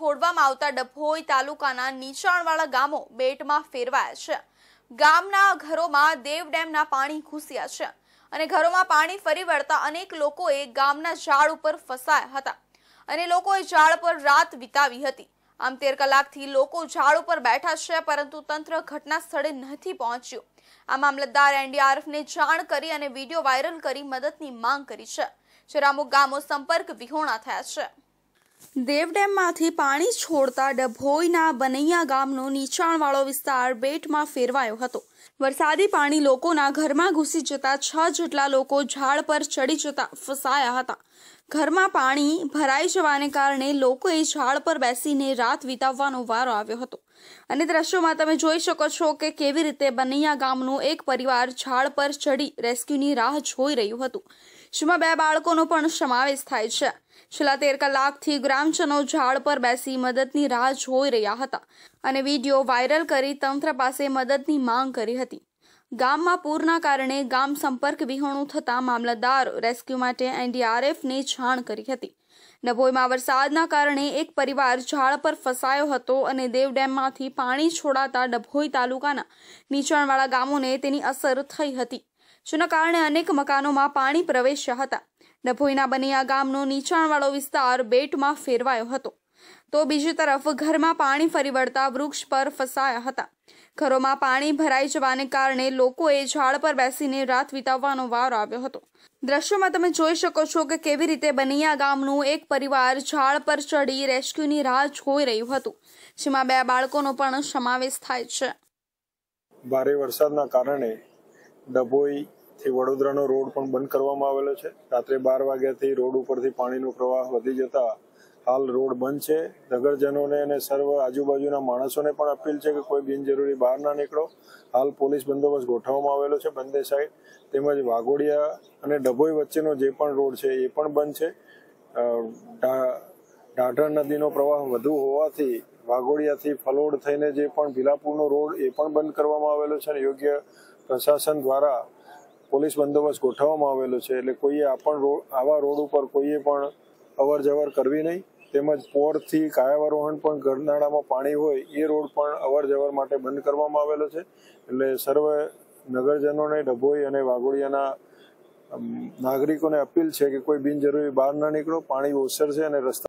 છોડવામાં આવતા ડભોઈ તાલુકાના નીચાણવાળા ગામો બેટમાં ફેરવાયા છે। ગામના ઘરોમાં દેવ ડેમના પાણી ઘૂસ્યા છે અને ઘરોમાં પાણી ફરી વળતા અનેક લોકોએ ગામના ઝાડ ઉપર ફસાયા હતા અને લોકોએ ઝાડ પર રાત વિતાવી હતી। આમ 13 કલાકથી લોકો ઝાડ ઉપર બેઠા છે, પરંતુ તંત્ર ઘટના સ્થળે નથી પહોંચ્યું। આ મામલતદાર એનડીઆરએફને જાણ કરી અને વિડીયો વાયરલ કરી મદદની માંગ કરી છે, જ્યારે અમુક ગામો સંપર્ક વિહોણા થયા છે। દેવ ડેમમાંથી પાણી છોડતા ડભોઈના બનૈયા ગામનો નીચાણવાળો વિસ્તાર બેટમાં ફેરવાયો હતો। વરસાદી પાણી લોકોના ઘરમાં ઘૂસી જતા 6 જેટલા લોકો ઝાડ પર ચડી જતા ફસાયા હતા। ઘરમાં પાણી ભરાઈ જવાને કારણે લોકોએ ઝાડ પર બેસીને રાત વિતાવવાનો વારો આવ્યો હતો અને દ્રશ્યોમાં તમે જોઈ શકો છો કે કેવી રીતે બનૈયા ગામનું એક પરિવાર ઝાડ પર ચડી રેસ્ક્યુની રાહ જોઈ રહ્યું હતું, જેમાં 2 બાળકોનો પણ સમાવેશ થાય છે। છેલ્લા 13 કલાકથી ગ્રામજનો ઝાડ પર બેસી મદદની રાહ જોઈ રહ્યા હતા અને વિડીયો વાયરલ કરી તંત્ર પાસે મદદની માંગ કરી હતી। ગામમાં પૂરના કારણે ગામ સંપર્ક વિહોણું થતા મામલતદાર રેસ્ક્યુ માટે એનડીઆરએફને જાણ કરી હતી। ડભોઈમાં વરસાદના કારણે એક પરિવાર ઝાડ પર ફસાયો હતો અને દેવ ડેમમાંથી પાણી છોડાતા ડભોઈ તાલુકાના નીચાણવાળા ગામોને તેની અસર થઈ હતી, જેના કારણે અનેક મકાનોમાં પાણી પ્રવેશ્યા હતા। ડભોઈના બનૈયા ગામનો નીચાણવાળો વિસ્તાર બેટમાં ફેરવાયો હતો, તો બીજી તરફ ઘરમાં પાણી ફરી વળતા વૃક્ષ પર ફસાયા હતા। ઘરોમાં પાણી ભરાઈ જવાને કારણે લોકોએ ઝાડ પર બેસીને રાત વિતાવવાનો વારો આવ્યો હતો। દ્રશ્યોમાં તમે જોઈ શકો છો કે કેવી રીતે બનૈયા ગામનું એક પરિવાર ઝાડ પર ચડી રેસ્ક્યુની રાહ જોઈ રહ્યું હતું, જેમાં 2 બાળકોનો પણ સમાવેશ થાય છે। ભારે વરસાદના કારણે ડભોઈથી વડોદરાનો રોડ પણ બંધ કરવામાં આવેલો છે। રાત્રે 12 વાગ્યાથી રોડ ઉપરથી પાણીનો પ્રવાહ વધી જતા હાલ રોડ બંધ છે। નગરજનોને અને સર્વ આજુબાજુના માણસોને પણ અપીલ છે કે કોઈ બિનજરૂરી બહાર ના નીકળો। હાલ પોલીસ બંદોબસ્ત ગોઠવવામાં આવેલો છે બંને સાઈડ, તેમજ વાઘોડિયા અને ડભોઈ વચ્ચેનો જે પણ રોડ છે એ પણ બંધ છે। ઢાઢર નદીનો પ્રવાહ વધુ હોવાથી વાઘોડિયાથી ફલોડ થઈને જે પણ ભીલાપુરનો રોડ એ પણ બંધ કરવામાં આવેલો છે અને યોગ્ય પ્રશાસન દ્વારા પોલીસ બંદોબસ્ત ગોઠવવામાં આવેલો છે, એટલે કોઈએ આવા રોડ ઉપર કોઈએ પણ અવર જવર કરવી નહીં। તેમજ પોરથી કાયાવરોહણ પણ ગરનાળામાં પાણી હોય એ રોડ પણ અવર જવર માટે બંધ કરવામાં આવેલો છે। એટલે સર્વ નગરજનોને ડભોઈ અને વાઘોડિયાના નાગરિકોને અપીલ છે કે કોઈ બિનજરૂરી બહાર ના નીકળો। પાણી ઓસરશે અને રસ્તા